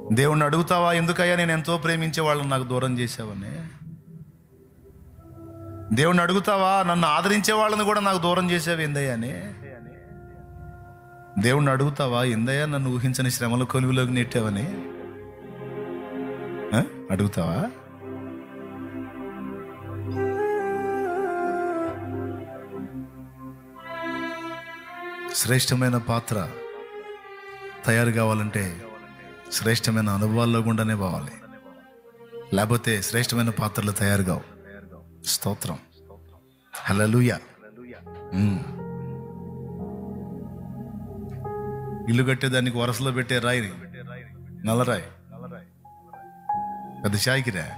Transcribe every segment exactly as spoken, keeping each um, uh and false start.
దేవుణ్ణి అడుగుతావా, ఎందుకయ్యా నేను ఎంతో ప్రేమించే వాళ్ళని నాకు దూరం చేసావని? దేవుణ్ణి అడుగుతావా, నన్ను ఆదరించే వాళ్ళని కూడా నాకు దూరం చేసావు ఏందయ్యా అని? దేవుణ్ణి అడుగుతావా, ఎందయ్యా నన్ను ఊహించని శ్రమల కొలువులోకి నెట్టావని? అడుగుతావా? శ్రేష్టమైన పాత్ర తయారు కావాలంటే శ్రేష్టమైన అనుభవాల్లో గుండానే పోవాలి, లేకపోతే శ్రేష్టమైన పాత్రలు తయారు కావు. స్తోత్రం, హల్లెలూయా. ఇల్లు కట్టేదానికి వరసలో పెట్టే రాయి నల్లరాయి, పెద్ద షాయికిరా.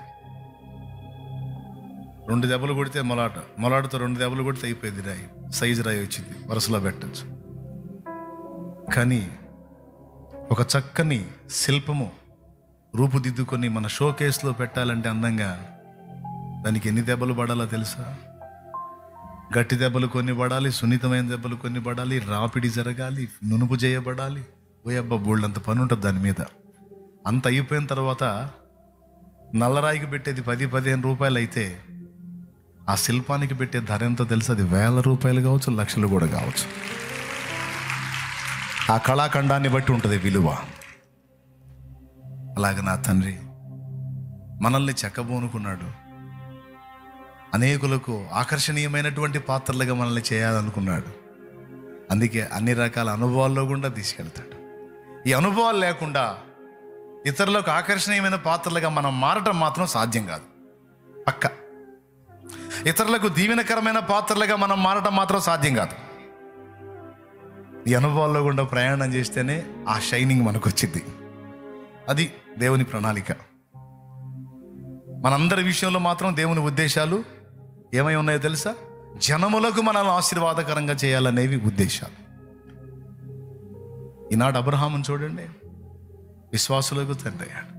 రెండు దెబ్బలు కొడితే మొలాట, మొలాటతో రెండు దెబ్బలు కొడితే అయిపోయింది రాయి, సైజు రాయి వచ్చింది, వరసలో పెట్టచ్చు. కానీ ఒక చక్కని శిల్పము రూపుదిద్దుకొని మన షో కేసులో పెట్టాలంటే అందంగా, దానికి ఎన్ని దెబ్బలు పడాలో తెలుసా? గట్టి దెబ్బలు కొన్ని పడాలి, సున్నితమైన దెబ్బలు కొన్ని పడాలి, రాపిడి జరగాలి, నునుపు చేయబడాలి. ఓయబ్బా, బోల్డంత పని ఉంటుంది దాని మీద. అంత అయిపోయిన తర్వాత నల్లరాయికి పెట్టేది పది పదిహేను రూపాయలు అయితే ఆ శిల్పానికి పెట్టే ధర ఎంతో తెలుసు? అది వేల రూపాయలు కావచ్చు, లక్షలు కూడా కావచ్చు. ఆ కళాఖండాన్ని బట్టి ఉంటుంది విలువ. అలాగే నా తండ్రి మనల్ని చెక్కబోనుకున్నాడు, అనేకులకు ఆకర్షణీయమైనటువంటి పాత్రలుగా మనల్ని చేయాలనుకున్నాడు. అందుకే అన్ని రకాల అనుభవాల్లో గుండా తీసుకెళ్తాడు. ఈ అనుభవాలు లేకుండా ఇతరులకు ఆకర్షణీయమైన పాత్రలుగా మనం మారటం మాత్రం సాధ్యం కాదు. పక్క ఇతరులకు దీవెనకరమైన పాత్రలుగా మనం మారటం మాత్రం సాధ్యం కాదు. ఈ అనుభవాల్లో గుండా ప్రయాణం చేస్తేనే ఆ షైనింగ్ మనకు వచ్చింది. అది దేవుని ప్రణాళిక. మనందరి విషయంలో మాత్రం దేవుని ఉద్దేశాలు ఏమై ఉన్నాయో తెలుసా? జనములకు మనల్ని ఆశీర్వాదకరంగా చేయాలనేవి ఉద్దేశాలు. ఈనాడు అబ్రహామును చూడండి, విశ్వాసులకు తండ్రి అయ్యాడు.